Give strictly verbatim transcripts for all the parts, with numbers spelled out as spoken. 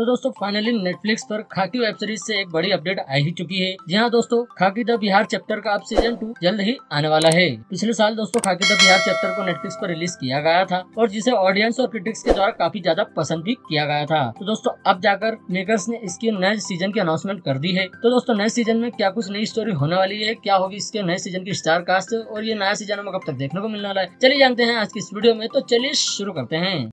तो दोस्तों finally Netflix पर खाकी वेब सीरीज से एक बड़ी अपडेट आ ही चुकी है। जी हाँ दोस्तों, खाकी द बिहार चैप्टर का अब सीजन टू जल्द ही आने वाला है। पिछले साल दोस्तों खाकी द बिहार चैप्टर को नेटफ्लिक्स पर रिलीज किया गया था और जिसे ऑडियंस और क्रिटिक्स के द्वारा काफी ज्यादा पसंद भी किया गया था। तो दोस्तों अब जाकर मेकर्स ने इसके नए सीजन की अनाउंसमेंट कर दी है। तो दोस्तों नए सीजन में क्या कुछ नई स्टोरी होने वाली है, क्या होगी इसके नए सीजन की स्टार कास्ट और ये नया सीजन हमें कब तक देखने को मिलने वाला है, चलिए जानते हैं आज की इस वीडियो में। तो चलिए शुरू करते हैं।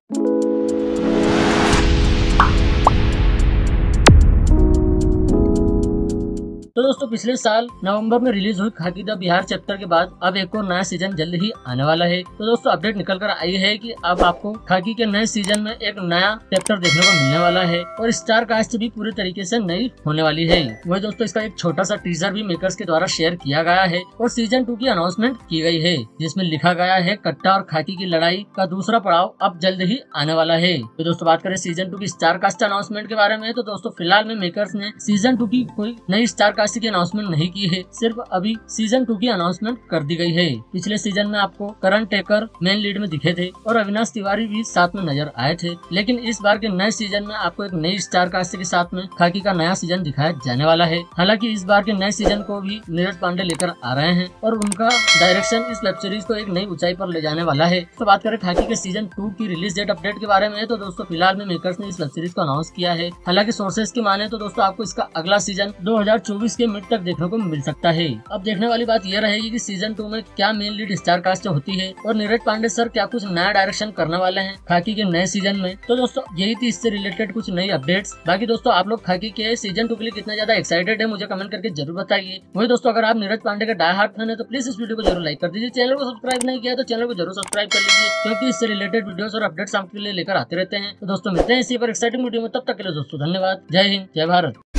तो दोस्तों पिछले साल नवंबर में रिलीज हुई खाकी द बिहार चैप्टर के बाद अब एक और नया सीजन जल्द ही आने वाला है। तो दोस्तों अपडेट निकल कर आई है कि अब आपको खाकी के नए सीजन में एक नया चैप्टर देखने को मिलने वाला है और स्टार कास्ट भी पूरी तरीके से नई होने वाली है। वही दोस्तों इसका एक छोटा सा टीजर भी मेकर्स के द्वारा शेयर किया गया है और सीजन टू की अनाउंसमेंट की गई है, जिसमें लिखा गया है कट्टा और खाकी की लड़ाई का दूसरा पड़ाव अब जल्द ही आने वाला है। तो दोस्तों बात करें सीजन टू की स्टार कास्ट अनाउंसमेंट के बारे में, तो दोस्तों फिलहाल में मेकर्स ने सीजन टू की कोई नई स्टार कास्ट की अनाउंसमेंट नहीं की है, सिर्फ अभी सीजन टू की अनाउंसमेंट कर दी गई है। पिछले सीजन में आपको करण टेकर मेन लीड में दिखे थे और अविनाश तिवारी भी साथ में नजर आए थे, लेकिन इस बार के नए सीजन में आपको एक नई स्टार कास्ट के साथ में खाकी का नया सीजन दिखाया जाने वाला है। हालांकि इस बार के नए सीजन को भी नीरज पांडे लेकर आ रहे हैं और उनका डायरेक्शन इस वेब सीरीज को एक नई ऊंचाई पर ले जाने वाला है। तो बात करें खाकी के सीजन टू की रिलीज डेट अपडेट के बारे में, तो दोस्तों फिलहाल में मेकर्स ने इस वेब सीरीज को अनाउंस किया है। हालांकि सोर्सेज की माने तो दोस्तों आपको इसका अगला सीजन दो हजार चौबीस के मिड तक देखने को मिल सकता है। अब देखने वाली बात यह रहेगी कि सीजन टू में क्या मेन लीड स्टार कास्ट होती है और नीरज पांडे सर क्या कुछ नया डायरेक्शन करने वाले हैं खाकी के नए सीजन में। तो दोस्तों यही थी इससे रिलेटेड कुछ नई अपडेट्स। बाकी दोस्तों आप लोग खाकी के सीजन टू के लिए कितना ज्यादा एक्साइटेड है मुझे कमेंट करके जरूर बताइए। वही दोस्तों अगर आप नीरज पांडे के डाई हार्ट फैन है तो प्लीज इस वीडियो को जरूर लाइक कर दीजिए। चैनल को सब्सक्राइब नहीं किया तो चैनल को जरूर सब्सक्राइब कर लीजिए, क्योंकि इससे रिलेटेड वीडियोस और अपडेट्स आपके लिए लेकर आते रहते हैं। तो दोस्तों मिलते हैं इसी पर एक्साइटिंग वीडियो में, तब तक के लिए दोस्तों धन्यवाद। जय हिंद, जय भारत।